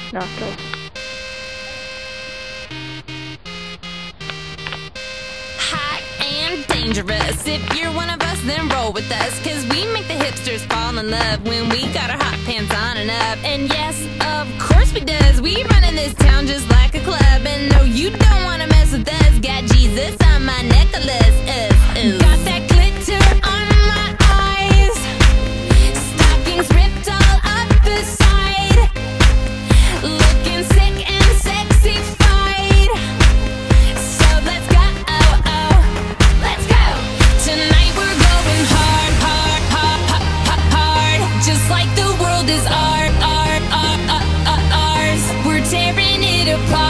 Nachos. Hot and dangerous. If you're one of us, then roll with us, 'cause we make the hipsters fall in love when we got our hot pants on and up. And yes, of course we does. We run in this town just like a club. And no, you don't wanna mess with us. Got Jesus on my necklace. Got that glitter on my eyes. Stockings ripped all up the side. Looking sick and sexy-fied. So let's go, let's go. Tonight we're going hard, hard, hard, hard, hard. Just like the world is ours. We're tearing it apart.